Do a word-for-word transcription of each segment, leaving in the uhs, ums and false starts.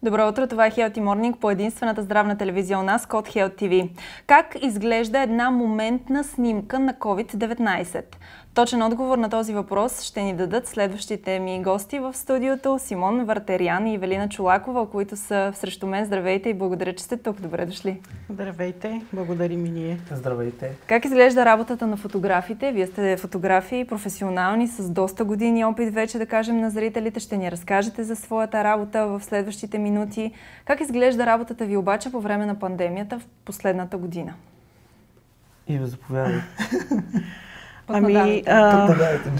Добро утро, това е Healthy Morning по единствената здравна телевизия у нас, Код Health ти ви. Как изглежда една моментна снимка на ковид деветнайсет? Точен отговор на този въпрос ще ни дадат следващите ми гости в студиото: Симон Вартерян и Евелина Чолакова, които са срещу мен. Здравейте и благодаря, че сте тук. Добре дошли. Здравейте, благодарим и ние. Здравейте. Как изглежда работата на фотографите? Вие сте фотографи, професионални, с доста години опит вече, да кажем, на зрителите. Ще ни разкажете за своята работа в следващите минути. Как изглежда работата ви обаче по време на пандемията в последната година? Ива, заповядай. Ами, а...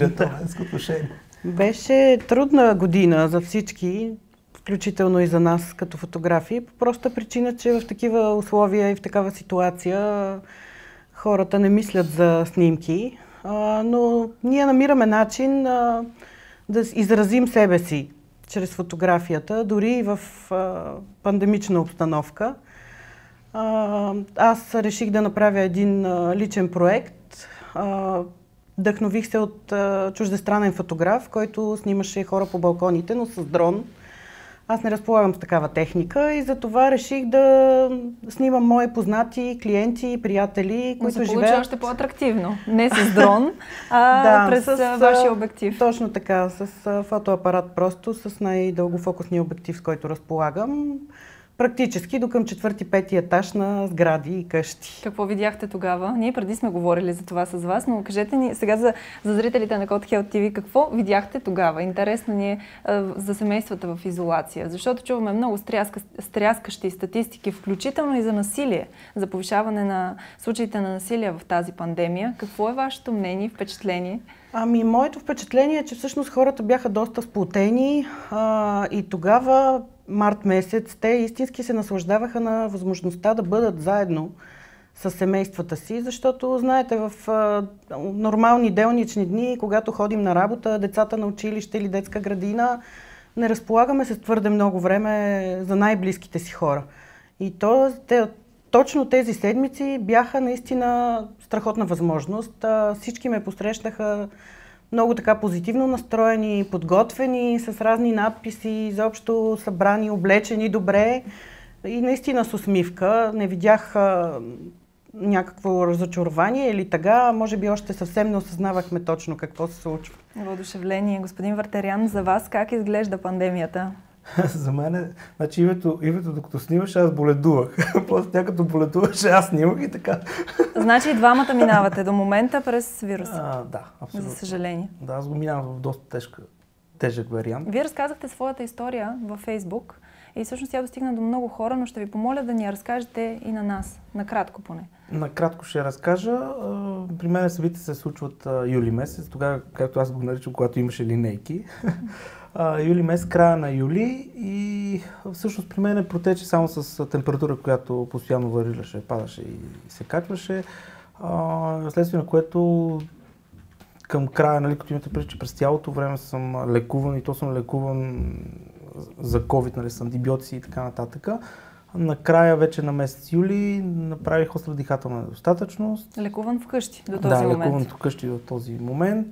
беше трудна година за всички, включително и за нас като фотографи, по проста причина, че в такива условия и в такава ситуация хората не мислят за снимки, а, но ние намираме начин а, да изразим себе си чрез фотографията, дори и в а, пандемична обстановка. А, аз реших да направя един а, личен проект. Вдъхнових се от а, чуждестранен фотограф, който снимаше хора по балконите, но с дрон. Аз не разполагам с такава техника и затова реших да снимам мои познати клиенти, приятели, които живеят... Но се получи още по-атрактивно. Не с дрон, а да, през с, вашия обектив. Точно така, с а, фотоапарат просто, с най-дългофокусния обектив, с който разполагам. Практически до към четвърти-пети етаж на сгради и къщи. Какво видяхте тогава? Ние преди сме говорили за това с вас, но кажете ни сега за, за зрителите на Код Health ти ви, какво видяхте тогава? Интересно ни е а, за семействата в изолация, защото чуваме много стряска, стряскащи статистики, включително и за насилие, за повишаване на случаите на насилие в тази пандемия. Какво е вашето мнение, впечатление? Ами, моето впечатление е, че всъщност хората бяха доста сплотени а, и тогава, март месец, те истински се наслаждаваха на възможността да бъдат заедно с семействата си, защото, знаете, в а, нормални делнични дни, когато ходим на работа, децата на училище или детска градина, не разполагаме с твърде много време за най-близките си хора. И то, те, точно тези седмици бяха наистина страхотна възможност. А, всички ме посрещнаха много така позитивно настроени, подготвени, с разни надписи, изобщо събрани, облечени добре и наистина с усмивка. Не видях а, някакво разочарование или тъга, може би още съвсем не осъзнавахме точно какво се случва. Въодушевление. Господин Вартерян, за вас как изглежда пандемията? За мен е, значи Ивето, Ивето докато снимаше, аз боледувах. После тя като боледуваше, аз снимах и така. Значи и двамата минавате до момента през вируса? А, да, абсолютно. За съжаление. Да, аз го минавам в доста тежка, тежък вариант. Вие разказахте своята история във Фейсбук и всъщност тя достигна до много хора, но ще ви помоля да ни я разкажете и на нас, накратко поне. Накратко ще я разкажа. При мен събития се случват юли месец, тогава, както аз го наричам, когато имаше линейки. Юли месец, края на юли, и всъщност при мен протече само с температура, която постоянно варираше, падаше и се качваше. Следствие на което към края, нали, като имате предвид, че през цялото време съм лекуван, и то съм лекуван за COVID, нали, с антибиотици и така нататък. Накрая вече на месец юли направих остра дихателна недостатъчност. Лекуван вкъщи до този да, момент? Да, лекуван вкъщи до този момент.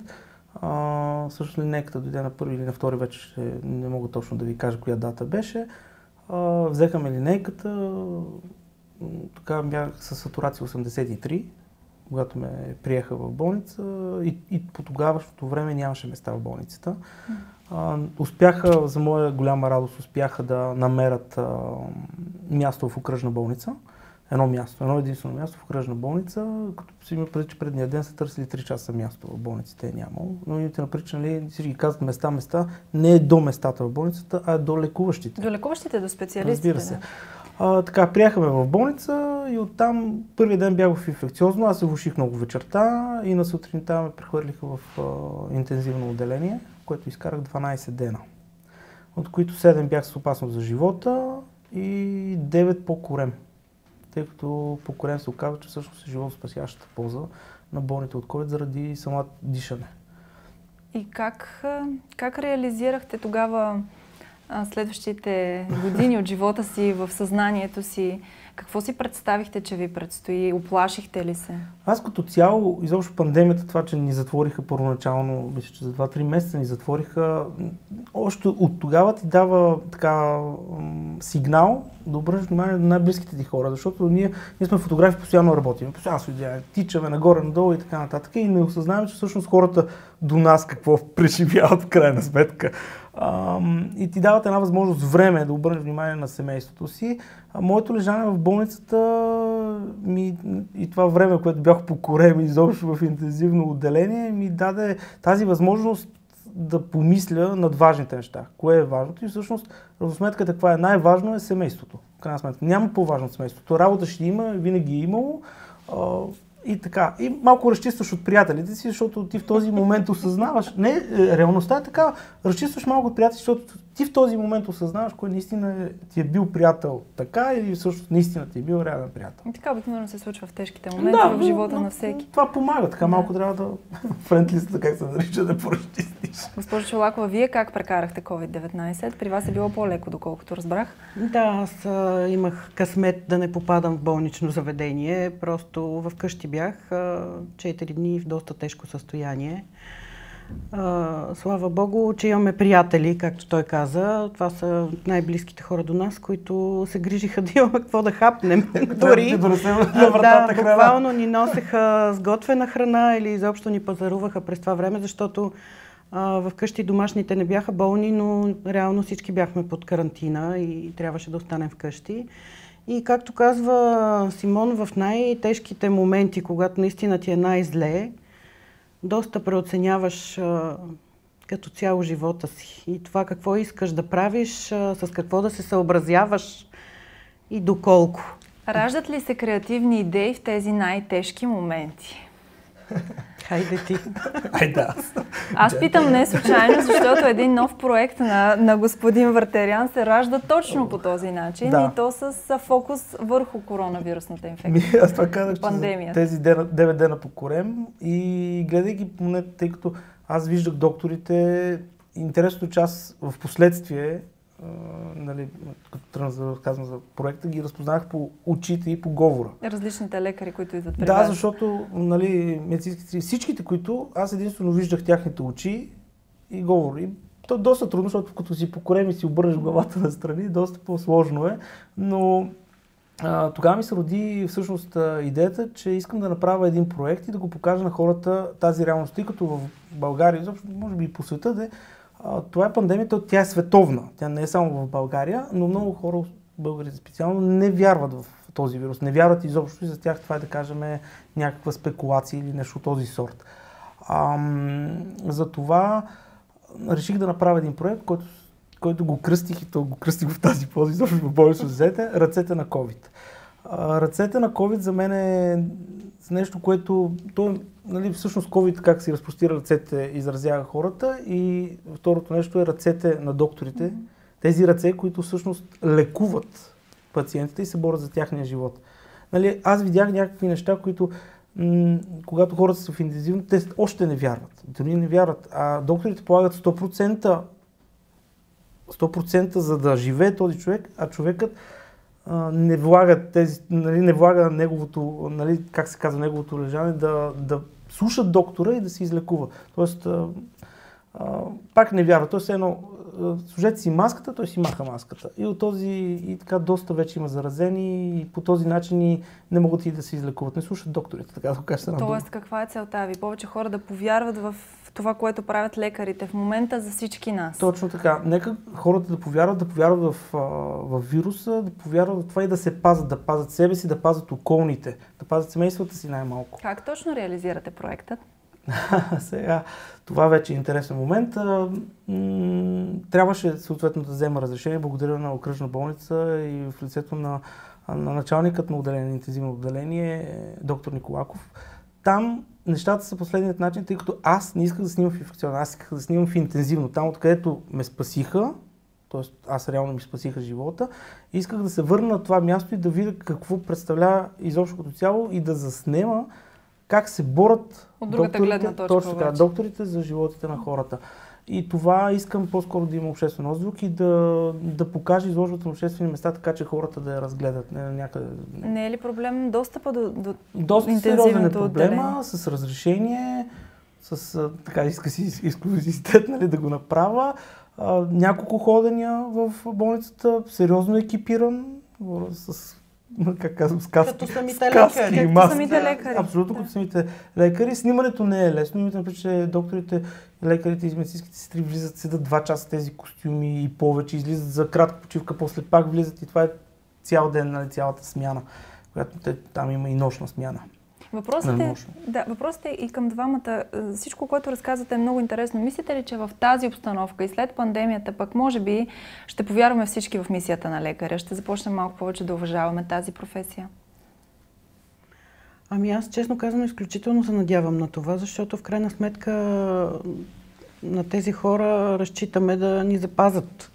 А, също линейката дойде на първи или на втори, вече ще, не мога точно да ви кажа коя дата беше. А, взехаме линейката, така бях с сатурация осемдесет и три, когато ме приеха в болница, и, и по тогавашното време нямаше места в болницата. А, успяха, за моя голяма радост, успяха да намерят а, място в окръжна болница. Едно място, едно единствено място в окръжна болница, като си има преди, че предния ден са търсили три часа място в болниците, е нямало. Но имате напред, че, нали, всички казват места, места, не е до местата в болницата, а е до лекуващите. До лекуващите, до специалистите. Разбира се. Да. А, така, приехаме в болница и оттам първият ден бях в инфекциозно, аз се влоших много вечерта и на сутринта ме прехвърлиха в а, интензивно отделение, което изкарах дванайсет дена, от които седем бях с опасност за живота и девет по корем. Тъй като по корем се оказва, че всъщност е животоспасящата полза на болните от COVID заради самото дишане. И как, как реализирахте тогава а, следващите години от живота си, в съзнанието си? Какво си представихте, че ви предстои? Оплашихте ли се? Аз като цяло, изобщо пандемията, това, че ни затвориха първоначално, мисля, че за два-три месеца ни затвориха, още от тогава ти дава така сигнал да обръщаш внимание на най-близките ти хора, защото ние, ние сме фотографи, постоянно работим, постоянно се видяваме, тичаме нагоре-надолу и така нататък и не осъзнаваме, че всъщност хората до нас какво преживяват в крайна сметка. Um, и ти дават една възможност време да обърнеш внимание на семейството си. А моето лежане в болницата ми, и това време, което бях по корем изобщо в интензивно отделение, ми даде тази възможност да помисля над важните неща. Кое е важното и всъщност равносметката каква е най-важно е семейството. В крайна сметка няма по-важно от семейството. Работа ще има, винаги е имало. Uh, И така, и малко разчистваш от приятелите си, защото ти в този момент осъзнаваш, не, реалността е така, разчистваш малко от приятелите, защото ти в този момент осъзнаваш кой наистина ти е бил приятел така или всъщност наистина ти е бил реален приятел. И така обикновено се случва в тежките моменти, да, в живота но, на всеки. Това помага, така да. Малко трябва да френдлистата, как се нарича, да поразчистиш. Госпожо Чолакова, вие как прекарахте ковид деветнайсет? При вас е било по-леко, доколкото разбрах. Да, аз а, имах късмет да не попадам в болнично заведение, просто вкъщи бях четири дни в доста тежко състояние. Uh, слава Богу, че имаме приятели, както той каза. Това са най-близките хора до нас, които се грижиха да имаме какво да хапнем. Дори да, буквално ни носеха сготвена храна или изобщо ни пазаруваха през това време, защото uh, вкъщи домашните не бяха болни, но реално всички бяхме под карантина и трябваше да останем вкъщи. И както казва Симон, в най-тежките моменти, когато наистина ти е най-зле, доста преоценяваш а, като цяло живота си и това какво искаш да правиш, а, с какво да се съобразяваш и доколко. Раждат ли се креативни идеи в тези най-тежки моменти? Хайде ти. Айде аз. Аз питам не случайно, защото един нов проект на, на господин Въртерян се ражда точно по този начин да. И то с фокус върху коронавирусната инфекция. Аз това казах, че тези девет дена по корем и гледайки поне, тъй като аз виждах докторите, интересното, че аз в последствие, нали, като тръгна за разказвам за проекта, ги разпознах по очите и по говора. Различните лекари, които идват при Да, вас. защото нали, медицинските, всичките, които аз единствено виждах тяхните очи и говор. И то е доста трудно, защото като си по корем и си обърнеш главата настрани, доста по-сложно е, но а, тогава ми се роди всъщност идеята, че искам да направя един проект и да го покажа на хората тази реалност, тъй като в България, изобщо може би и по света, де, това е пандемията, тя е световна. Тя не е само в България, но много хора, българите специално, не вярват в този вирус. Не вярват изобщо и за тях това е, да кажем, някаква спекулация или нещо от този сорт. Ам, затова реших да направя един проект, който, който го кръстих и то го кръстих в тази поза, изобщо в болнично взете, ръцете на COVID. А, ръцете на COVID за мен е нещо, което то, нали, всъщност COVID как си разпростира ръцете, изразява хората и второто нещо е ръцете на докторите. Mm-hmm. Тези ръце, които всъщност лекуват пациентите и се борят за тяхния живот. Нали, аз видях някакви неща, които м- когато хората са в интензивно, те още не вярват. Дори не вярват. А докторите полагат сто процента, сто процента за да живее този човек, а човекът не влага тези, нали, не влага неговото, нали, как се казва, неговото лежане, да, да слушат доктора и да се излекува. Тоест, а, а, пак не вярва. Тоест, едно, служете си маската, той си маха маската. И от този, и така доста вече има заразени и по този начин и не могат и да се излекуват. Не слушат докторите, така да го кажа. Тоест, каква е целта ви? Повече хора да повярват в това, което правят лекарите в момента за всички нас. Точно така. Нека хората да повярват, да повярват в, в вируса, да повярват в това и да се пазят, да пазят себе си, да пазят околните, да пазят семействата си най-малко. Как точно реализирате проекта? Сега, това вече е интересен момент. Трябваше съответно да взема разрешение, благодаря на окръжна болница и в лицето на, на началникът на отделение, интензивно отделение, доктор Николаков. Там нещата са последният начин, тъй като аз не исках да снимам в инфекционно, аз исках да снимам в интензивно. Там, откъдето ме спасиха, т.е. аз реално ми спасиха живота, исках да се върна на това място и да видя какво представлява изобщо като цяло и да заснема как се борят от другата докторите, гледна точка, точно така, докторите за животите на хората. И това искам по-скоро да има обществен отзвук и да, да покаже изложбата на обществени места, така че хората да я разгледат някъде. Не е ли проблем достъпа до, до Доста сериозен е проблема, отделение? с разрешение, с така иска си ексклюзивитет, нали, да го направя. А, няколко ходения в болницата, сериозно екипиран, с, как казвам, с каски, като самите с каски лекари. и Като маски. самите лекари. Абсолютно Да. като самите лекари. Снимането не е лесно. Имате напред, че докторите, лекарите и медицинските сестри влизат, седат два часа тези костюми и повече, излизат за кратка почивка, после пак влизат и това е цял ден, нали, цялата смяна, която те, там има и нощна смяна. Въпросът е, да, въпросът е и към двамата. Всичко, което разказвате, е много интересно. Мислите ли, че в тази обстановка и след пандемията пък може би ще повярваме всички в мисията на лекаря? Ще започнем малко повече да уважаваме тази професия? Ами аз честно казвам изключително се надявам на това, защото в крайна сметка на тези хора разчитаме да ни запазят.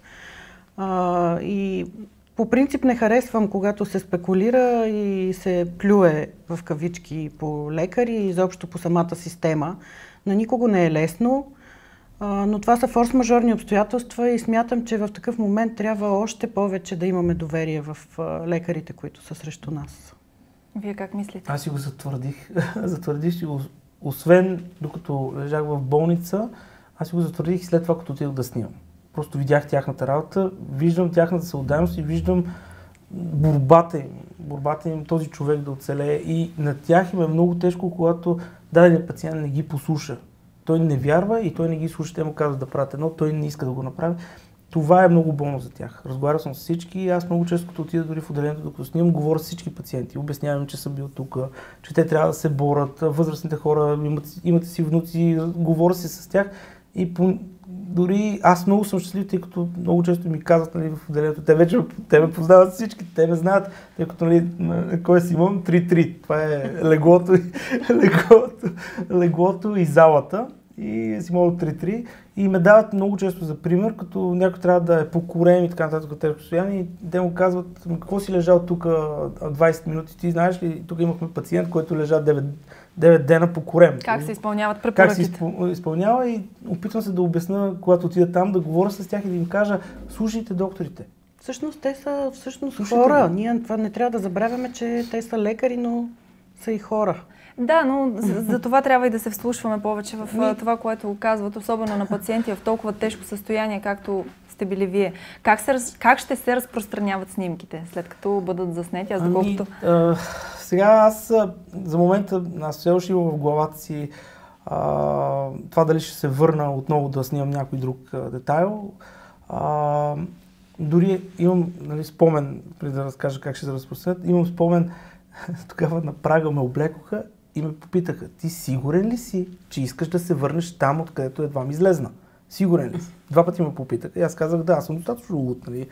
А, и по принцип не харесвам, когато се спекулира и се плюе в кавички по лекари и изобщо по самата система. На никого не е лесно, а, но това са форс-мажорни обстоятелства и смятам, че в такъв момент трябва още повече да имаме доверие в а, лекарите, които са срещу нас. Вие как мислите? Аз си го затвърдих. затвърдих си го, освен докато лежах в болница, аз си го затвърдих и след това, като отидох да снимам. Просто видях тяхната работа, виждам тяхната съотданост и виждам борбата им, борбата им този човек да оцелее. И на тях им е много тежко, когато даденият пациент не ги послуша. Той не вярва и той не ги слуша, те му казват да правят едно, той не иска да го направи. Това е много болно за тях. Разговарял съм с всички и аз много често, като отида дори в отделението, докато снимам, говоря с всички пациенти. Обяснявам, че съм бил тук, че те трябва да се борят. Възрастните хора имат, имат си внуци, говоря си с тях. И по, дори аз много съм щастлив, тъй като много често ми казват, нали, в отделението, те вече те ме познават всички, те ме знаят, тъй като, нали, кой си имам? три-три. Това е леглото, леглото, леглото и залата. И си мога три-три. И ме дават много често за пример, като някой трябва да е покорен и така нататък тежко състояние. И те му казват, какво си лежал тук двайсет минути, ти знаеш ли, тук имахме пациент, който лежа девет, девет дена покорен. Как се изпълняват препоръките? Как се изпълнява и опитвам се да обясна, когато отида там, да говоря с тях и да им кажа, слушайте докторите. Всъщност те са всъщност Слушайте хора. ли? Ние това не трябва да забравяме, че те са лекари, но са и хора. Да, но за, за това трябва и да се вслушваме повече в Ми... това, което казват, особено на пациенти в толкова тежко състояние, както сте били вие. Как, се, как ще се разпространяват снимките, след като бъдат заснети? Аз доколкото... Ами, а, сега аз за момента аз все още имам в главата си а, това дали ще се върна отново да снимам някой друг а, детайл. А, дори имам, нали, спомен, преди да разкажа как ще се разпространят, имам спомен, тогава на прага ме облекоха и ме попитаха, ти сигурен ли си, че искаш да се върнеш там, откъдето едва ми излезна? Сигурен ли си? Два пъти ме попитаха и аз казах, да, аз съм достатъчно луд, нали?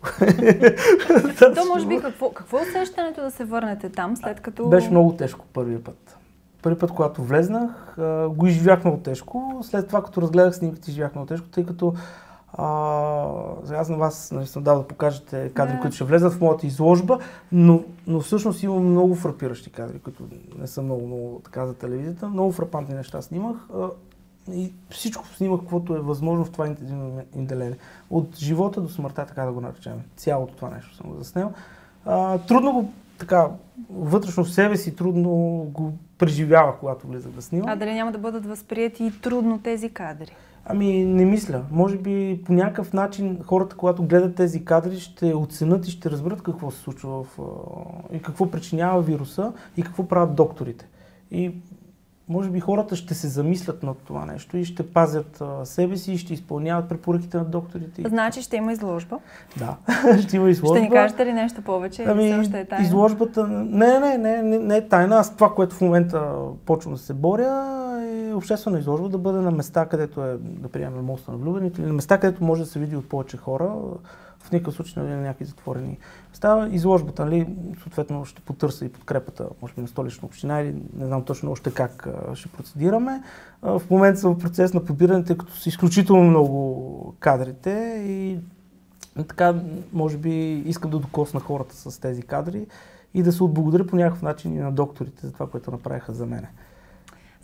То може би какво, какво е усещането да се върнете там, след като... Беше много тежко първият път. Първи път, когато влезнах, го изживях много тежко. След това, като разгледах снимките, изживях много тежко, тъй като а, сега аз на вас, нали, съм дал да покажете кадри, yeah. които ще влезат в моята изложба, но, но всъщност имам много фрапиращи кадри, които не са много, много така за телевизията. Много фрапантни неща снимах а, и всичко снимах, каквото е възможно в това интензивно отделение. От живота до смъртта, така да го наречем. Цялото това нещо съм го заснел. А, трудно го, така, вътрешно в себе си трудно го преживявах, когато влизах да снимам. А дали няма да бъдат възприяти и трудно тези кадри? Ами не мисля. Може би по някакъв начин хората, когато гледат тези кадри, ще оценят и ще разберат какво се случва в, и какво причинява вируса и какво правят докторите. И може би хората ще се замислят над това нещо и ще пазят а, себе си и ще изпълняват препоръките на докторите. Значи ще има изложба? Да, ще има изложба. Ще ни кажете ли нещо повече? Ами, или още е тайна? Изложбата... Не, не, не, не, не е тайна. Аз това, което в момента почвам да се боря, е обществена изложба да бъде на места, където е, да приемем моста на влюбените, или на места, където може да се види от повече хора. В никакъв случай, нали, на някакви затворени места. Изложбата, нали, съответно ще потърся и подкрепата, може би на Столична община или не знам точно още как ще процедираме. В момента съм в процес на подбиране, тъй като са изключително много кадрите и така, може би искам да докосна хората с тези кадри и да се отблагодаря по някакъв начин и на докторите за това, което направиха за мене.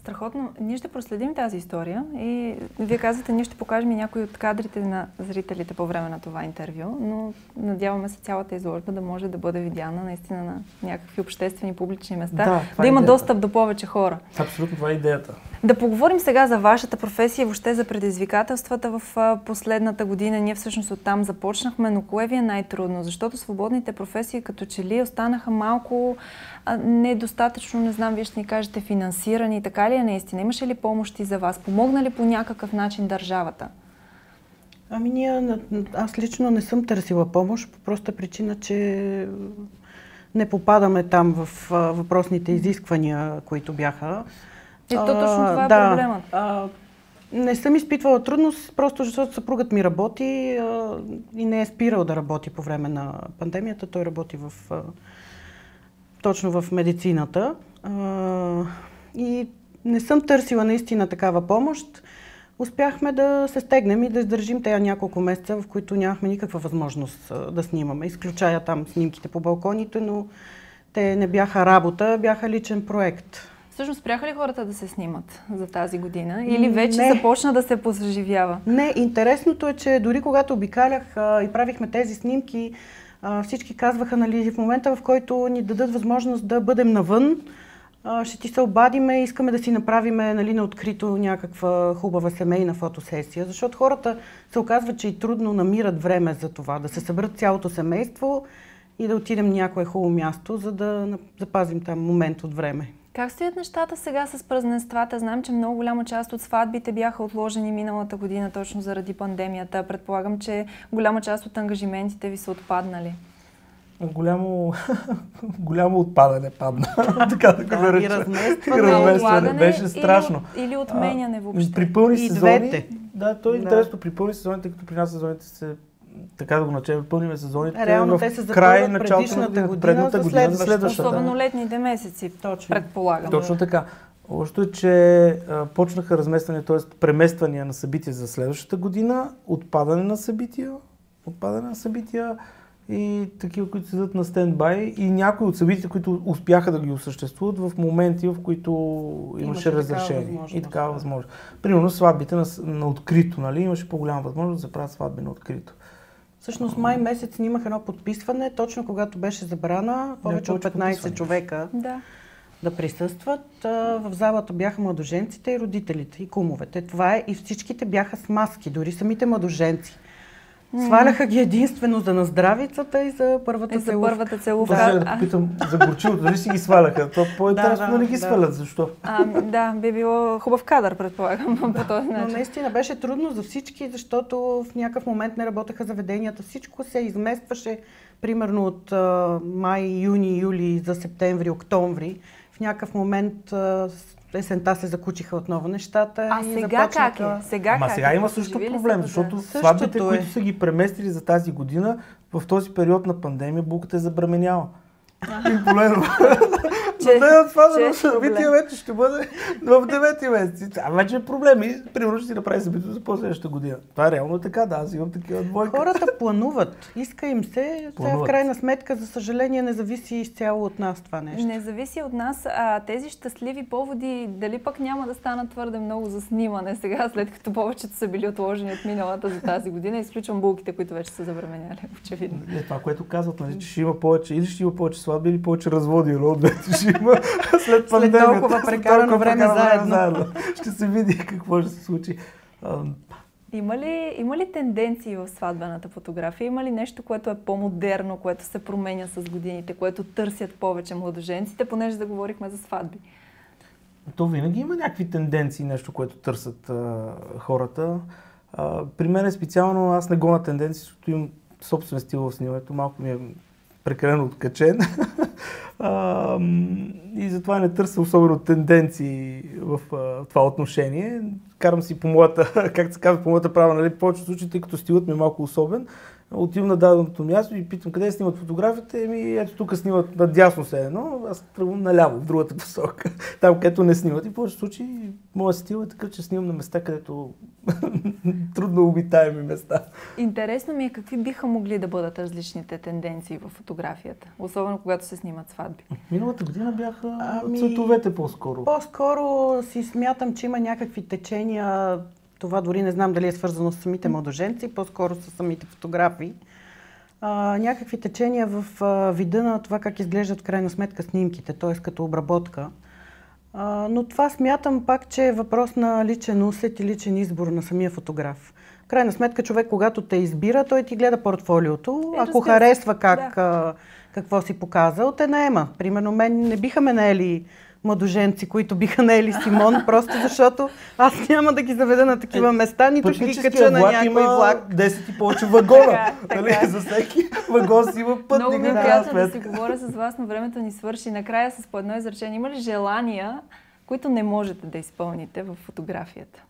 Страхотно. Ние ще проследим тази история и вие казвате, ние ще покажем и някои от кадрите на зрителите по време на това интервю, но надяваме се цялата изложба да може да бъде видяна наистина на някакви обществени публични места, да, да има идеята. достъп до повече хора. Абсолютно, това е идеята. Да поговорим сега за вашата професия и въобще за предизвикателствата в последната година. Ние всъщност оттам започнахме, но кое ви е най-трудно? Защото свободните професии като че ли останаха малко а, недостатъчно, не знам, вие ще ни кажете, финансирани. Така ли е наистина? Имаше ли помощи за вас? Помогна ли по някакъв начин държавата? Ами ние, аз лично не съм търсила помощ по проста причина, че не попадаме там в въпросните изисквания, които бяха. И то точно това е да, проблемът. А, не съм изпитвала трудност, просто защото съпругът ми работи а, и не е спирал да работи по време на пандемията. Той работи в, а, точно в медицината. А, и не съм търсила наистина такава помощ. Успяхме да се стегнем и да издържим тези няколко месеца, в които нямахме никаква възможност а, да снимаме. Изключая там снимките по балконите, но те не бяха работа, бяха личен проект. Всъщност, спряха ли хората да се снимат за тази година? Или вече не. започна да се посъживява? Не, интересното е, че дори когато обикалях а, и правихме тези снимки, а, всички казваха, нали, в момента, в който ни дадат възможност да бъдем навън, а, ще ти се обадиме, искаме да си направиме, нали, на открито някаква хубава семейна фотосесия, защото хората се оказва, че и трудно намират време за това, да се съберат цялото семейство и да отидем на някое хубаво място, за да запазим там момент от време. Как стоят нещата сега с празненствата? Знам, че много голяма част от сватбите бяха отложени миналата година точно заради пандемията. Предполагам, че голяма част от ангажиментите ви са отпаднали. Голямо, голямо отпадане падна. Така да го нареча. Разместване. Беше страшно. Или, или отменяне въобще. При пълни и сезони. Двете. Да, то е да. интересно. При пълни сезони, тъй като при нас сезоните се, така да го начем, пълниме сезоните. Реално в те се край, запълват предишната година, предната за година, за следващата. следващата. Особено летните месеци, Точно. предполагам. Точно така. Лошото е, че а, почнаха размествания, т.е. премествания на събития за следващата година, отпадане на събития, отпадане на събития и такива, които седат на стендбай, и някои от събитията, които успяха да ги осъществуват в моменти, в които имаше, имаше разрешение и такава да. възможност. Примерно сватбите на, на открито, нали? Имаше по-голяма възможност да се правят сватби на открито. Всъщност май месец снимах едно подписване, точно когато беше забрана повече от петнайсет човека да. да присъстват. В залата бяха младоженците и родителите и кумовете. Това е, и всичките бяха с маски, дори самите младоженци. Сваляха ги единствено за наздравицата и за първата и целувка. За първата целувка. Да, да попитам за горчилото, дали си ги сваляха? То по-интересно да, да, не ги да. свалят, защо? А, да, би било хубав кадър, предполагам, да, по този начин. Но наистина беше трудно за всички, защото в някакъв момент не работеха заведенията. Всичко се изместваше, примерно от а, май, юни, юли за септември, октомври. В някакъв момент а, есента се закучиха отново нещата. А и сега започнаха... как е? Сега Ама как сега е? има също проблем, защото Същото сватбите, е. които са ги преместили за тази година, в този период на пандемия булката е забременяла. Пимполено. Но да, това за събитие вече ще бъде в девети месец. А вече е проблем. И примерно ще си направи събитието за по-следващата година. Това е реално така, да, аз имам такива двойка. Хората плануват. Иска им се. Сега в крайна сметка, за съжаление, не зависи изцяло от нас това нещо. Не зависи от нас. А тези щастливи поводи, дали пък няма да станат твърде много за снимане сега, след като повечето са били отложени от миналата за тази година. Изключвам булките, които вече са забременяли, очевидно. Е, това, което казват, нали, че ще има повече, или ще има повече сватби, или повече разводи. Едно от двете ще има след пандемията. След толкова прекарано време заедно. заедно. Ще се види какво ще се случи. Има ли, има ли тенденции в сватбената фотография? Има ли нещо, което е по-модерно, което се променя с годините, което търсят повече младоженците, понеже да говорихме за сватби? То винаги има някакви тенденции, нещо, което търсят а, хората. А, при мен е специално, аз не гоня тенденции, защото имам собствен стил в снимането, малко ми е прекалено откачен. а, и затова не търся особено тенденции в а, това отношение. Карам си по моята, как се казва, по моята права, нали, в повечето случаи, тъй като стилът ми е малко особен, отивам на даденото място и питам къде снимат фотографите, еми ето тук снимат надясно се едно, аз тръгвам наляво, в другата посока, там където не снимат. И в повечето случаи моят стил е такъв, че снимам на места, където трудно обитаеми места. Интересно ми е какви биха могли да бъдат различните тенденции в фотографията, особено когато се снимат сватби. Миналата година бяха ами, цветовете по-скоро. По-скоро си смятам, че има някакви течения. Това дори не знам дали е свързано с самите младоженци, по-скоро с самите фотографии. А, някакви течения в а, вида на това как изглеждат в крайна сметка снимките, т.е. като обработка. А, но това смятам пак, че е въпрос на личен усет и личен избор на самия фотограф. В крайна сметка човек, когато те избира, той ти гледа портфолиото. Е, ако харесва как, да. а, какво си показал, те наема. Примерно мен не биха ме наели младоженци, които биха наели Симон, просто защото аз няма да ги заведа на такива е, места, нито ще ги кача на някой влак. десет и повече вагона. така, Нали? така. За всеки вагон си има пътник. Много ми е приятно да си говоря с вас, но времето ни свърши. Накрая с по едно изречение. Има ли желания, които не можете да изпълните в фотографията?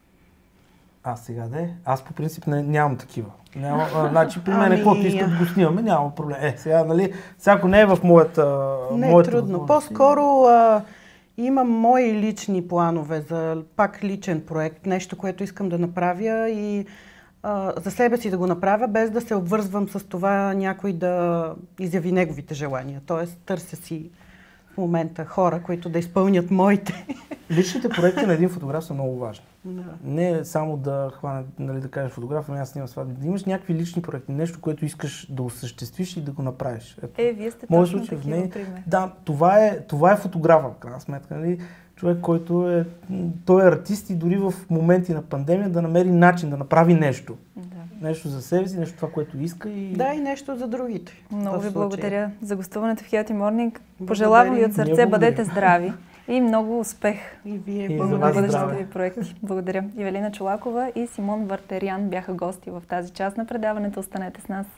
А, сега де? Аз по принцип не, нямам такива. Няма, а, значи при мен ами... каквото искат го снимаме, няма проблем. Е, сега, нали, всяко не е в моята... Не моята е трудно. възможност. По-скоро а, имам мои лични планове за пак личен проект, нещо, което искам да направя и а, за себе си да го направя, без да се обвързвам с това някой да изяви неговите желания. Тоест, търся си в момента хора, които да изпълнят моите. Личните проекти на един фотограф са много важни. Да. Не е само да хване, нали, да кажеш фотограф, ами аз снимам сватби. Да имаш някакви лични проекти, нещо, което искаш да осъществиш и да го направиш. Ето. Е, вие сте Може точно случай, такива, не, пример. Да, това е, това е фотографа, в крайна сметка. Нали? Човек, който е, той е артист и дори в моменти на пандемия да намери начин да направи нещо. Да. Нещо за себе си, нещо това, което иска и... Да, и нещо за другите. Много ви случай. благодаря за гостуването в Healthy Morning. Пожелавам ви от сърце, бъдете здрави и много успех И вие И в за вас бъдещите здраве. ви проекти. Благодаря. Ивелина Чолакова и Симон Вартерян бяха гости в тази част на предаването. Останете с нас.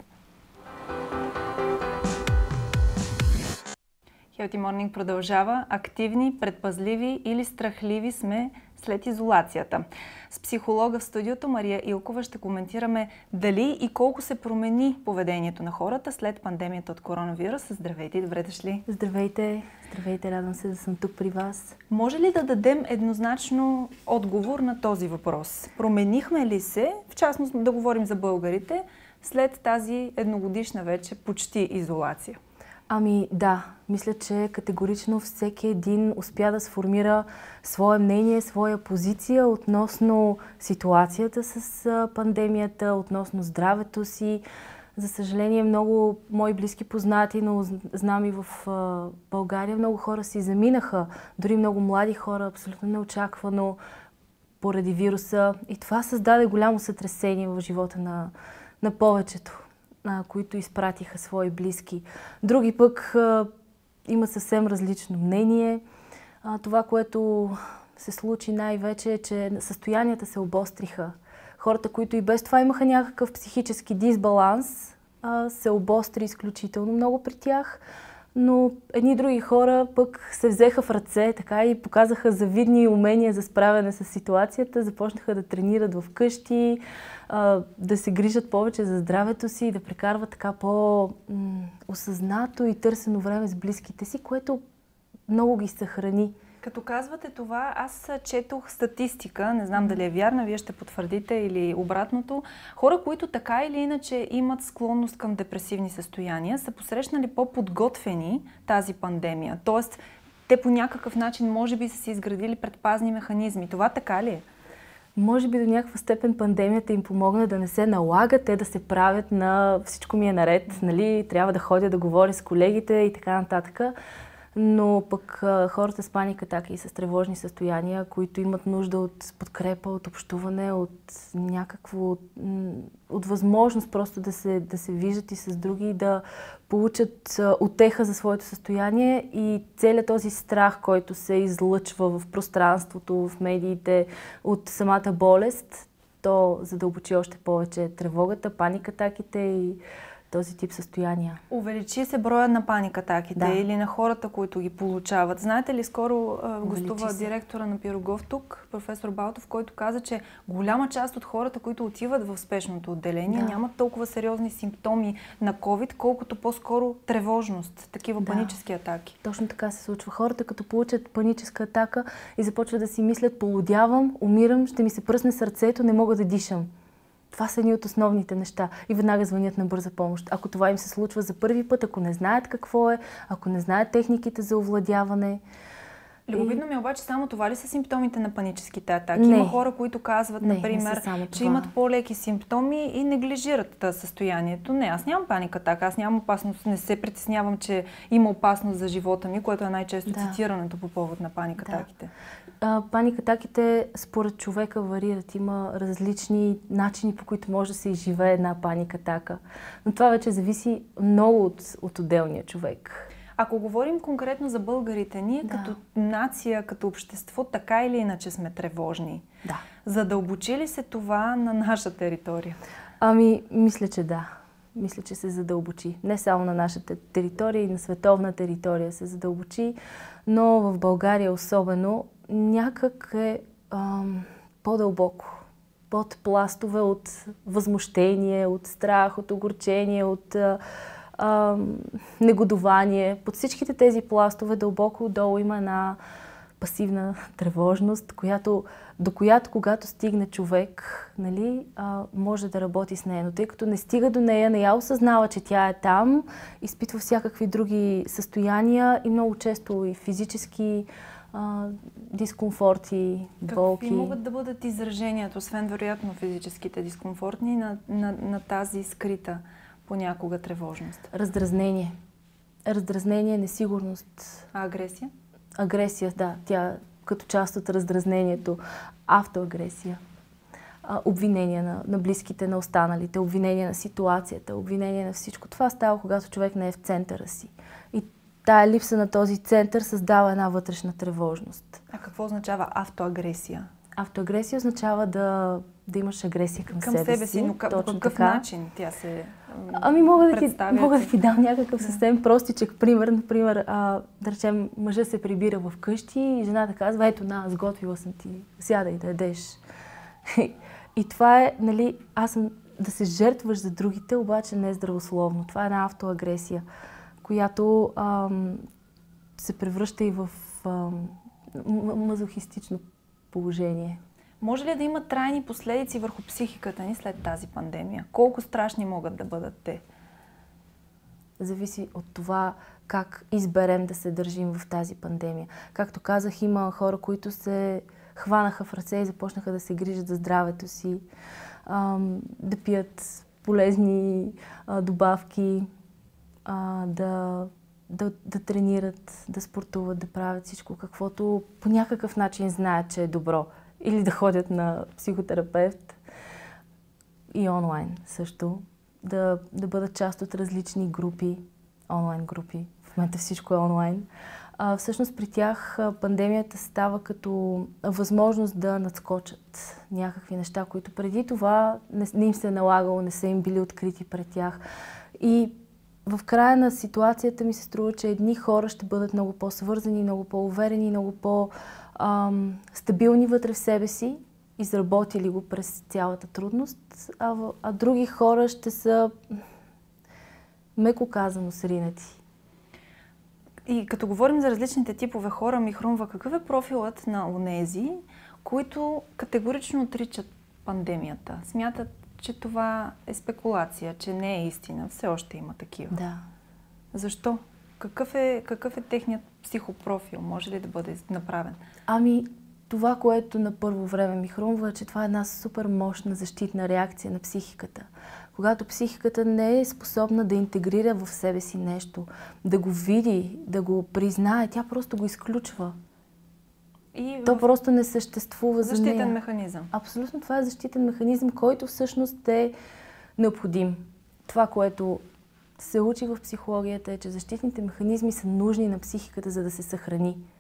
Healthy Morning продължава. Активни, предпазливи или страхливи сме след изолацията. С психолога в студиото Мария Илкова ще коментираме дали и колко се промени поведението на хората след пандемията от коронавирус. Здравейте и добре дошли! Здравейте! Здравейте, радвам се да съм тук при вас. Може ли да дадем еднозначно отговор на този въпрос? Променихме ли се, в частност да говорим за българите, след тази едногодишна вече почти изолация? Ами да, мисля, че категорично всеки един успя да сформира свое мнение, своя позиция относно ситуацията с пандемията, относно здравето си. За съжаление, много мои близки познати, но знам и в България, много хора си заминаха, дори много млади хора, абсолютно неочаквано поради вируса. И това създаде голямо сътресение в живота на, на повечето, които изпратиха свои близки. Други пък а, имат съвсем различно мнение. А, това, което се случи най-вече е, че състоянията се обостриха. Хората, които и без това имаха някакъв психически дисбаланс, а, се обостри изключително много при тях. Но едни други хора пък се взеха в ръце така и показаха завидни умения за справяне с ситуацията, започнаха да тренират в къщи, да се грижат повече за здравето си и да прекарват така по-осъзнато и търсено време с близките си, което много ги съхрани. Като казвате това, аз четох статистика, не знам дали е вярна, вие ще потвърдите или обратното. Хора, които така или иначе имат склонност към депресивни състояния, са посрещнали по-подготвени тази пандемия. Тоест, те по някакъв начин може би са си изградили предпазни механизми. Това така ли е? Може би до някаква степен пандемията им помогна да не се налага, те да се правят на всичко ми е наред, нали? Трябва да ходя да говоря с колегите и така нататък. Но пък хората с паника атаки и с тревожни състояния, които имат нужда от подкрепа, от общуване, от някакво, от възможност просто да се, да се виждат и с други, да получат утеха за своето състояние и целият този страх, който се излъчва в пространството, в медиите от самата болест, то задълбочи още повече тревогата, паникатаките и този тип състояния. Увеличи се броя на паникатаките Да. или на хората, които ги получават. Знаете ли, скоро а, гостува се. директора на Пирогов тук, професор Балтов, който каза, че голяма част от хората, които отиват в спешното отделение, Да. нямат толкова сериозни симптоми на COVID, колкото по-скоро тревожност, такива Да. панически атаки. Точно така се случва. Хората, като получат паническа атака и започват да си мислят: полудявам, умирам, ще ми се пръсне сърцето, не мога да дишам. Това са едни от основните неща. И веднага звънят на бърза помощ. Ако това им се случва за първи път, ако не знаят какво е, ако не знаят техниките за овладяване. Любопитно ми е обаче, само това ли са симптомите на паническите атаки? Не. Има хора, които казват, Не, например, не са само че това. имат по-леки симптоми и неглижират състоянието. Не, аз нямам паника атака, аз нямам опасност, не се притеснявам, че има опасност за живота ми, което е най-често Да. цитирането по повод на паникатаките. А, паникатаките според човека варират. Има различни начини, по които може да се изживее една паникатака. Но това вече зависи много от, от отделния човек. Ако говорим конкретно за българите, ние Да. като нация, като общество, така или иначе сме тревожни. Да. Задълбочи ли се това на наша територия? Ами, мисля, че да. Мисля, че се задълбочи. Не само на нашата територия, и на световна територия се задълбочи, но в България особено някак е ам, по-дълбоко. Под пластове от възмущение, от страх, от огорчение, от а, а, негодование. Под всичките тези пластове дълбоко отдолу има една пасивна тревожност, която, до която, когато стигне човек, нали, а, може да работи с нея. Но тъй като не стига до нея, не я осъзнава, че тя е там, изпитва всякакви други състояния и много често и физически а, дискомфорти, болки. Какви могат да бъдат израженията, освен вероятно физическите дискомфортни, на, на, на тази скрита понякога тревожност? Раздразнение. Раздразнение, несигурност. А агресия? Агресия, да, тя като част от раздразнението. Автоагресия. А, обвинения на, на близките, на останалите, обвинения на ситуацията, обвинения на всичко. Това става, когато човек не е в центъра си. И тая липса на този център създава една вътрешна тревожност. А какво означава автоагресия? Автоагресия означава да, да имаш агресия към, Към себе, себе си, но по какъв така. начин тя се Ами мога да, ти, представя? мога да ти дам някакъв съвсем простичък пример. Например, а, да речем, мъжа се прибира в къщи и жената казва: ето на, сготвила съм ти, сядай да ядеш. И това е, нали, аз съм да се жертваш за другите, обаче не е здравословно. Това е една автоагресия, която ам, се превръща и в ам, мазохистично положение. Може ли да има трайни последици върху психиката ни след тази пандемия? Колко страшни могат да бъдат те? Зависи от това как изберем да се държим в тази пандемия. Както казах, има хора, които се хванаха в ръце и започнаха да се грижат за здравето си, ам, да пият полезни а, добавки, а, да, да, да тренират, да спортуват, да правят всичко, каквото по някакъв начин знаят, че е добро. Или да ходят на психотерапевт и онлайн също. Да, да бъдат част от различни групи, онлайн групи. В момента всичко е онлайн. А, всъщност при тях пандемията става като възможност да надскочат някакви неща, които преди това не, не им се е налагало, не са им били открити пред тях. И в края на ситуацията ми се струва, че едни хора ще бъдат много по-свързани, много по-уверени, много по-стабилни вътре в себе си, изработили го през цялата трудност, а, а други хора ще са, меко казано, сринати. И като говорим за различните типове хора, ми хрумва какъв е профилът на онези, които категорично отричат пандемията. Смятат, че това е спекулация, че не е истина. Все още има такива. Да. Защо? Какъв е, какъв е техният психопрофил? Може ли да бъде направен? Ами, това, което на първо време ми хрумва, е, че това е една супер мощна защитна реакция на психиката. Когато психиката не е способна да интегрира в себе си нещо, да го види, да го признае, тя просто го изключва. И То в... просто не съществува за нея. Защитен механизъм. Абсолютно, това е защитен механизъм, който всъщност е необходим. Това, което се учи в психологията, е, че защитните механизми са нужни на психиката, за да се съхрани.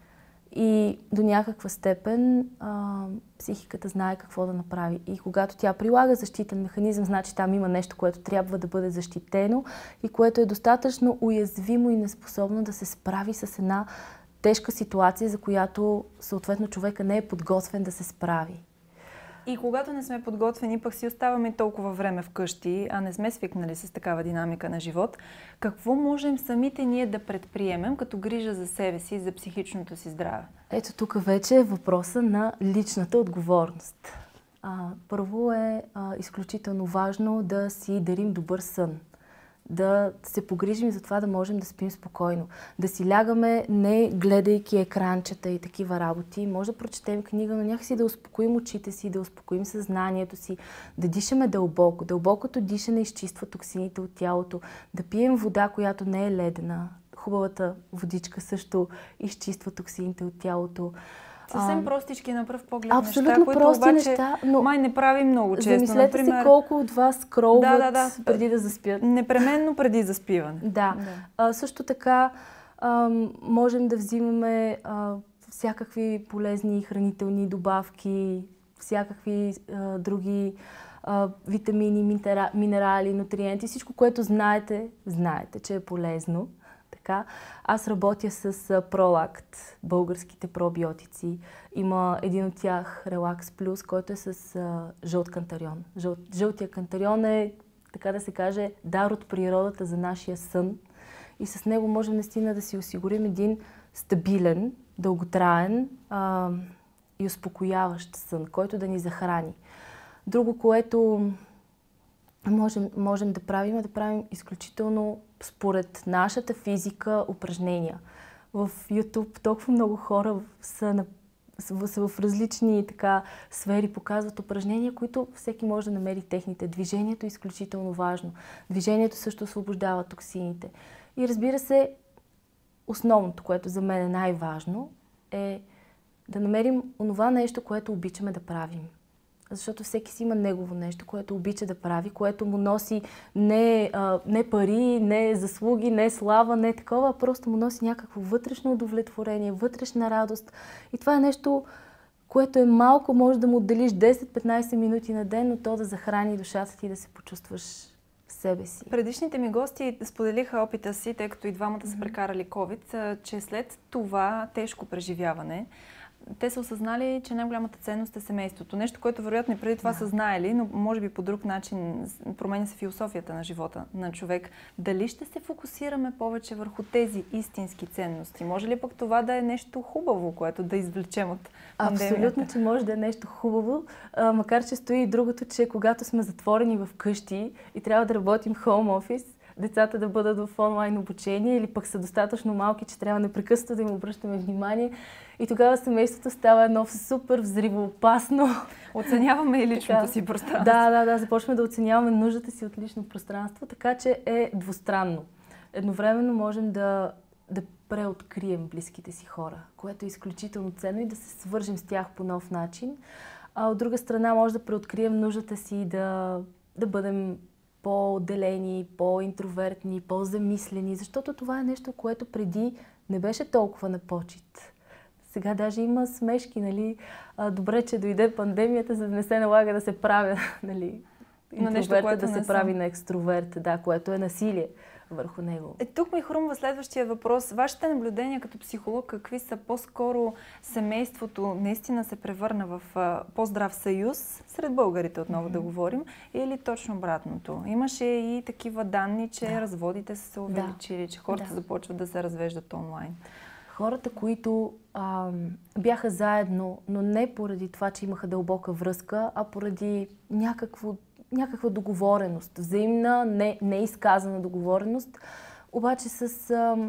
И до някаква степен а, психиката знае какво да направи. И когато тя прилага защитен механизъм, значи там има нещо, което трябва да бъде защитено и което е достатъчно уязвимо и неспособно да се справи с една тежка ситуация, за която съответно човека не е подготвен да се справи. И когато не сме подготвени, пък си оставаме толкова време вкъщи, а не сме свикнали с такава динамика на живот, какво можем самите ние да предприемем като грижа за себе си и за психичното си здраве? Ето тук вече е въпроса на личната отговорност. А, първо е а, изключително важно да си дарим добър сън. Да се погрижим за това да можем да спим спокойно. Да си лягаме не гледайки екранчета и такива работи. Може да прочетем книга, но някакси да успокоим очите си, да успокоим съзнанието си, да дишаме дълбоко. Дълбокото дишане изчиства токсините от тялото. Да пием вода, която не е ледена. Хубавата водичка също изчиства токсините от тялото. Съвсем простички на пръв поглед абсолютно неща, които прости обаче неща, но май не правим много често. Замислете Например, си колко от вас скролват да, да, да. преди да заспят. Непременно преди заспиване. Да. да. А, също така а, можем да взимаме а, всякакви полезни хранителни добавки, всякакви а, други а, витамини, минера, минерали, нутриенти, всичко, което знаете, знаете, че е полезно. Така. Аз работя с Пролакт, българските пробиотици. Има един от тях, Релакс Плюс, който е с а, жълт кантарион. Жълт, жълтия кантарион е, така да се каже, дар от природата за нашия сън. И с него можем наистина да си осигурим един стабилен, дълготраен а, и успокояващ сън, който да ни захрани. Друго, което можем, можем да правим, е да правим изключително според нашата физика упражнения. В YouTube толкова много хора са, на, са в различни така, сфери, показват упражнения, които всеки може да намери техните. Движението е изключително важно. Движението също освобождава токсините. И разбира се, основното, което за мен е най-важно, е да намерим онова нещо, което обичаме да правим. Защото всеки си има негово нещо, което обича да прави, което му носи не, а, не пари, не заслуги, не слава, не такова, а просто му носи някакво вътрешно удовлетворение, вътрешна радост. И това е нещо, което е малко, може да му отделиш десет-петнайсет минути на ден, но то да захрани душата ти и да се почувстваш себе си. Предишните ми гости споделиха опита си, тъй като и двамата са прекарали COVID, че след това тежко преживяване, те са осъзнали, че най-голямата ценност е семейството. Нещо, което вероятно и преди това да. са знаели, но може би по друг начин променя се философията на живота на човек. Дали ще се фокусираме повече върху тези истински ценности? Може ли пък това да е нещо хубаво, което да извлечем от пандемията? Абсолютно, че може да е нещо хубаво, а, макар че стои и другото, че когато сме затворени в къщи и трябва да работим хоум офис, децата да бъдат в онлайн обучение или пък са достатъчно малки, че трябва непрекъснато да им обръщаме внимание. И тогава семейството става едно супер взривоопасно. Оценяваме и личното така, си пространство. Да, да, да. Започваме да оценяваме нуждата си от лично пространство, така че е двустранно. Едновременно можем да, да преоткрием близките си хора, което е изключително ценно и да се свържем с тях по нов начин. А от друга страна може да преоткрием нуждата си да, да бъдем по-отделени, по-интровертни, по-замислени, защото това е нещо, което преди не беше толкова на почит. Сега даже има смешки, нали? А, добре, че дойде пандемията, за да не се налага да се правя, нали? Интроверта да се прави на екстроверт, да, което е насилие върху него. Е, тук ми хрумва следващия въпрос. Вашите наблюдения като психолог, какви са? По-скоро семейството наистина се превърна в а, по-здрав съюз сред българите, отново mm-hmm. да говорим, или точно обратното? Имаше и такива данни, че да. разводите са се увеличили, да. че хората да. започват да се развеждат онлайн. Хората, които а, бяха заедно, но не поради това, че имаха дълбока връзка, а поради някакво някаква договореност, взаимна, не, неизказана договореност, обаче с а,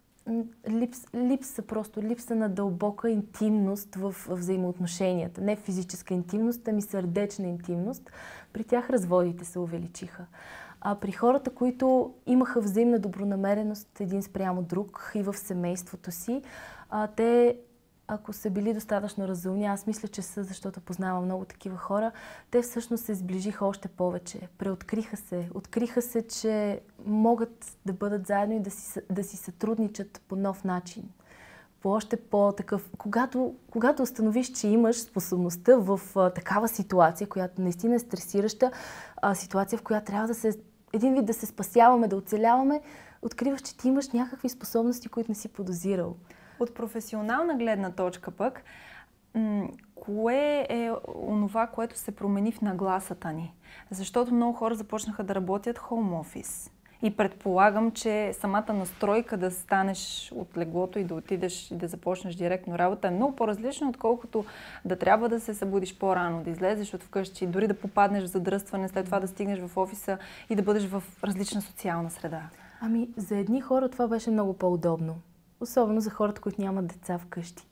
липс, липса, просто липса на дълбока интимност в, в взаимоотношенията. Не физическа интимност, ами сърдечна интимност. При тях разводите се увеличиха. А при хората, които имаха взаимна добронамереност един спрямо друг и в семейството си, а, те, ако са били достатъчно разумни, аз мисля, че са, защото познавам много такива хора, те всъщност се сближиха още повече. Преоткриха се. Откриха се, че могат да бъдат заедно и да си, да си сътрудничат по нов начин. по още по-такъв... Когато, когато установиш, че имаш способността в а, такава ситуация, която наистина е стресираща, а, ситуация, в която трябва да се... един вид да се спасяваме, да оцеляваме, откриваш, че ти имаш някакви способности, които не си подозирал. От професионална гледна точка пък, м- кое е онова, което се промени в нагласата ни? Защото много хора започнаха да работят хоум офис. И предполагам, че самата настройка да станеш от леглото и да отидеш и да започнеш директно работа е много по-различно, отколкото да трябва да се събудиш по-рано, да излезеш от вкъщи, дори да попаднеш в задръстване, след това да стигнеш в офиса и да бъдеш в различна социална среда. Ами, за едни хора това беше много по-удобно. Особено за хората, които нямат деца вкъщи.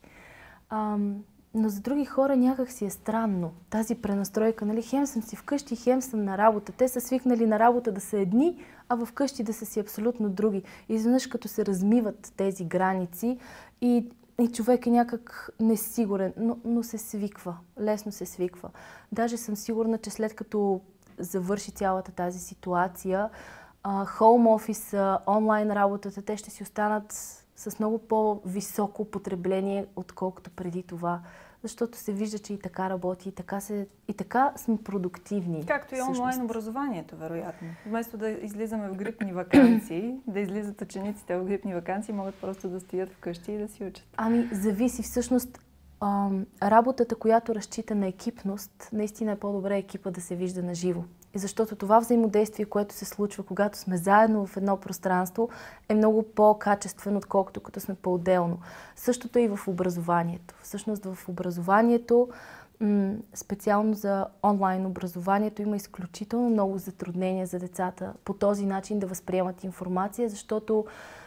Ам, но за други хора някак си е странно. Тази пренастройка, нали, хем съм си вкъщи, хем съм на работа. Те са свикнали на работа да са едни, а вкъщи да са си абсолютно други. И изведнъж като се размиват тези граници и, и човек е някак несигурен, но, но се свиква. Лесно се свиква. Даже съм сигурна, че след като завърши цялата тази ситуация, хоум офиса, онлайн работата, те ще си останат с много по-високо потребление, отколкото преди това. Защото се вижда, че и така работи, и така, се, и така сме продуктивни. Както и онлайн образованието, вероятно. Вместо да излизаме в грипни ваканции, да излизат учениците в грипни ваканции, могат просто да стоят вкъщи и да си учат. Ами, зависи. Всъщност, ам, работата, която разчита на екипност, наистина е по-добре екипа да се вижда на живо. И защото това взаимодействие, което се случва, когато сме заедно в едно пространство, е много по-качествено, отколкото като сме по-отделно. Същото е и в образованието. Всъщност в образованието, м- специално за онлайн образованието, има изключително много затруднения за децата по този начин да възприемат информация, защото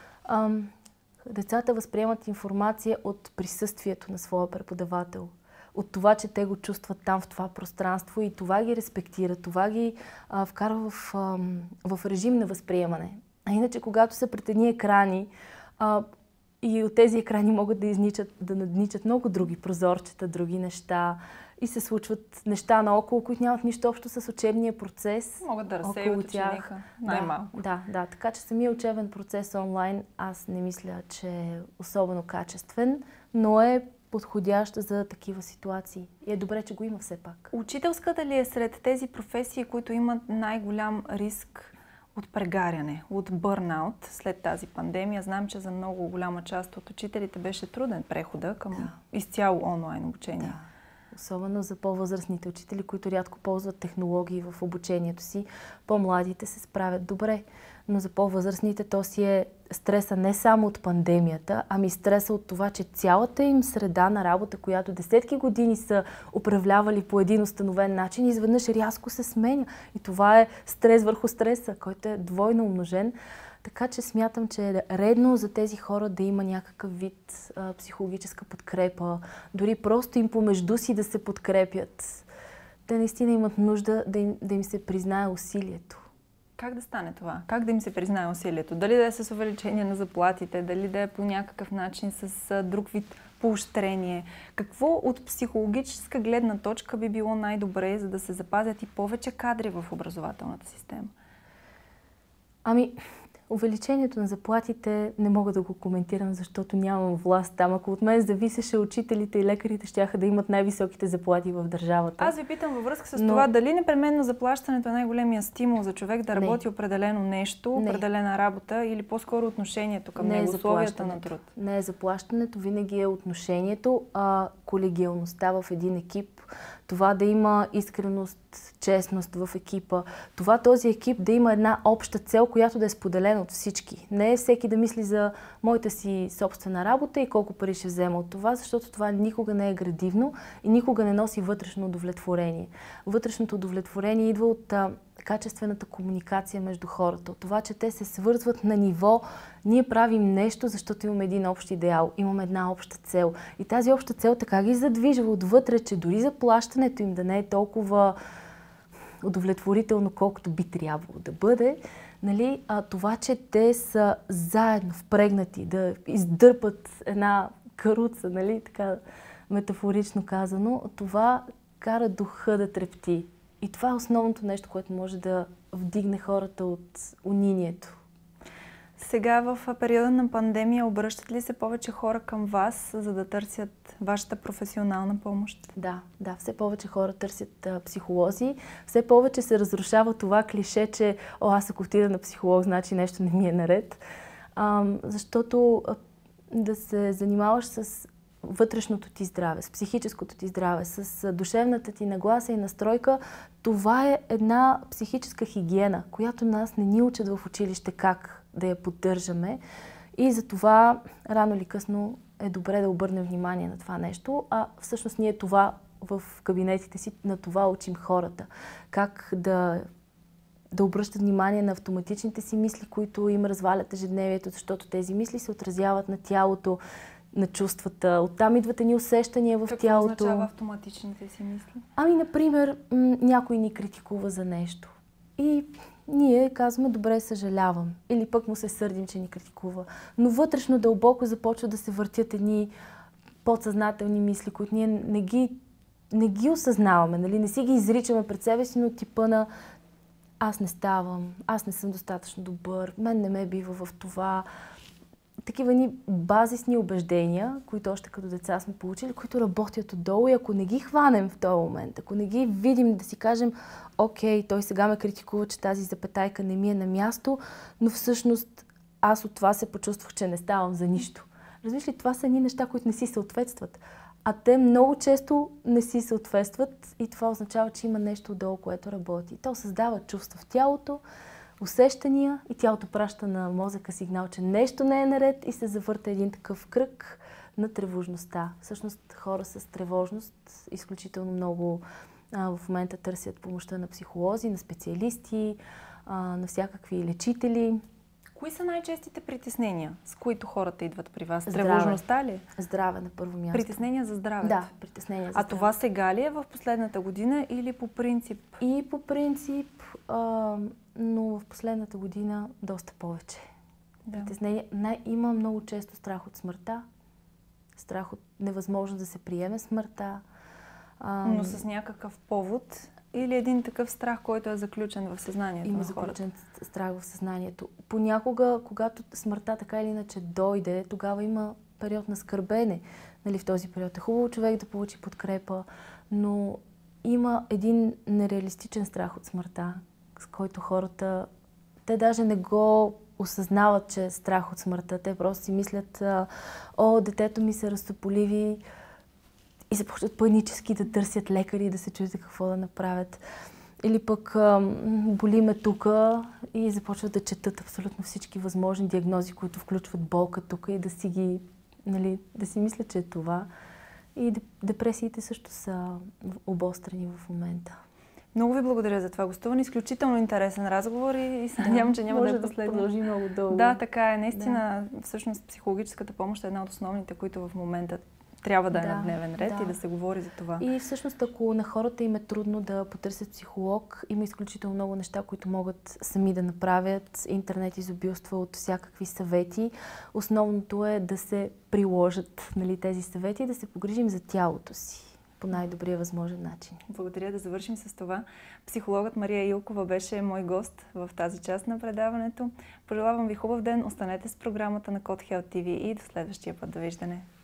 ам, децата възприемат информация от присъствието на своя преподавател. От това, че те го чувстват там в това пространство и това ги респектира, това ги а, вкарва в, а, в режим на възприемане. А иначе, когато са пред едни екрани а, и от тези екрани могат да изничат, да надничат много други прозорчета, други неща и се случват неща наоколо, които нямат нищо общо с учебния процес. Могат да разсейват ученика, най-малко. Да, да, да, така че самия учебен процес онлайн аз не мисля, че е особено качествен, но е подходящ за такива ситуации. И е добре, че го има все пак. Учителската ли е сред тези професии, които имат най-голям риск от прегаряне, от бърнаут след тази пандемия? Знам, че за много голяма част от учителите беше труден прехода към да. изцяло онлайн обучение. Да. Особено за по-възрастните учители, които рядко ползват технологии в обучението си. По-младите се справят добре, но за по-възрастните то си е стреса не само от пандемията, ами стреса от това, че цялата им среда на работа, която десетки години са управлявали по един установен начин, изведнъж рязко се сменя. И това е стрес върху стреса, който е двойно умножен. Така че смятам, че е редно за тези хора да има някакъв вид а, психологическа подкрепа, дори просто им помежду си да се подкрепят. Те наистина имат нужда да им, да им се признае усилието. Как да стане това? Как да им се признае усилието? Дали да е с увеличение на заплатите, дали да е по някакъв начин с а, друг вид поощрение? Какво от психологическа гледна точка би било най-добре, за да се запазят и повече кадри в образователната система? Ами, увеличението на заплатите не мога да го коментирам, защото нямам власт там. Ако от мен зависеше, учителите и лекарите щяха да имат най-високите заплати в държавата. Аз ви питам във връзка с Но... това, дали непременно заплащането е най-големия стимул за човек да работи не. определено нещо, не. определена работа или по-скоро отношението към не него, е условията на труд? Не е заплащането, винаги е отношението, а колегиалността в един екип. Това да има искреност, честност в екипа. Това този екип да има една обща цел, която да е споделена от всички. Не е всеки да мисли за моята си собствена работа и колко пари ще взема от това, защото това никога не е градивно и никога не носи вътрешно удовлетворение. Вътрешното удовлетворение идва от а, качествената комуникация между хората. От това, че те се свързват на ниво ние правим нещо, защото имаме един общ идеал, имаме една обща цел. И тази обща цел така ги задвижва отвътре, че дори заплащането им да не е толкова удовлетворително, колкото би трябвало да бъде, нали, а, това, че те са заедно впрегнати да издърпат една каруца, нали, така метафорично казано, това кара духа да трепти. И това е основното нещо, което може да вдигне хората от унинието. Сега в периода на пандемия обръщат ли се повече хора към вас, за да търсят вашата професионална помощ? Да, да, все повече хора търсят а, психолози, все повече се разрушава това клише, че о, аз ако отида на психолог, значи нещо не ми е наред. А, защото а, да се занимаваш с вътрешното ти здраве, с психическото ти здраве, с душевната ти нагласа и настройка, това е една психическа хигиена, която нас не ни учат в училище как да я поддържаме. И затова рано или късно е добре да обърнем внимание на това нещо, а всъщност ние това в кабинетите си, на това учим хората. Как да, да обръщат внимание на автоматичните си мисли, които им развалят ежедневието, защото тези мисли се отразяват на тялото, на чувствата. Оттам идват едни усещания в Какво тялото. Какво означава автоматичните си мисли? Ами, например, м- някой ни критикува за нещо. И ние казваме, добре, съжалявам. Или пък му се сърдим, че ни критикува. Но вътрешно дълбоко започва да се въртят едни подсъзнателни мисли, които ние не ги, не ги осъзнаваме, нали? Не си ги изричаме пред себе си, но типа на аз не ставам, аз не съм достатъчно добър, мен не ме бива в това. Такива ни базисни убеждения, които още като деца сме получили, които работят отдолу, и ако не ги хванем в този момент, ако не ги видим, да си кажем, окей, той сега ме критикува, че тази запетайка не ми е на място, но всъщност аз от това се почувствах, че не ставам за нищо. Разбираш ли, това са едни неща, които не си съответстват. А те много често не си съответстват и това означава, че има нещо отдолу, което работи. То създава чувство в тялото, усещания и тялото праща на мозъка сигнал, че нещо не е наред и се завърта един такъв кръг на тревожността. Всъщност хора с тревожност изключително много а, в момента търсят помощта на психолози, на специалисти, а, на всякакви лечители. Кои са най-честите притеснения, с които хората идват при вас? Здраве. Тревожността ли? Здраве на първо място. Притеснения за здравето? Да, притеснения за а здраве. това сега ли е в последната година или по принцип? И по принцип, а, но в последната година доста повече. Да. Притеснения. Най- има много често страх от смъртта, страх от невъзможност да се приеме смъртта. А, Но с някакъв повод или един такъв страх, който е заключен в съзнанието има на хората? заключен страх в съзнанието. Понякога, когато смъртта така или иначе дойде, тогава има период на скърбене. Нали, в този период е хубаво човек да получи подкрепа, но има един нереалистичен страх от смъртта, с който хората, те даже не го осъзнават, че е страх от смъртта. Те просто си мислят, о, детето ми се разтополиви, и започват панически да търсят лекари и да се чудят какво да направят. Или пък боли ме тука и започват да четат абсолютно всички възможни диагнози, които включват болка тук и да си ги, нали, да си мислят, че е това. И депресиите също са обострени в момента. Много ви благодаря за това гостуване. Изключително интересен разговор и се надявам, че няма да е последно. Да продължи много дълго. Да, така е. Наистина, да. Всъщност психологическата помощ е една от основните, които в момента трябва да е да, на дневен ред да. и да се говори за това. И всъщност, ако на хората им е трудно да потърсят психолог, има изключително много неща, които могат сами да направят. Интернет изобилства от всякакви съвети. Основното е да се приложат, нали, тези съвети и да се погрижим за тялото си по най-добрия възможен начин. Благодаря, да завършим с това. Психологът Мария Илкова беше мой гост в тази част на предаването. Пожелавам ви хубав ден, останете с програмата на Код Хелт ТВ и до следващия път. Довиждане!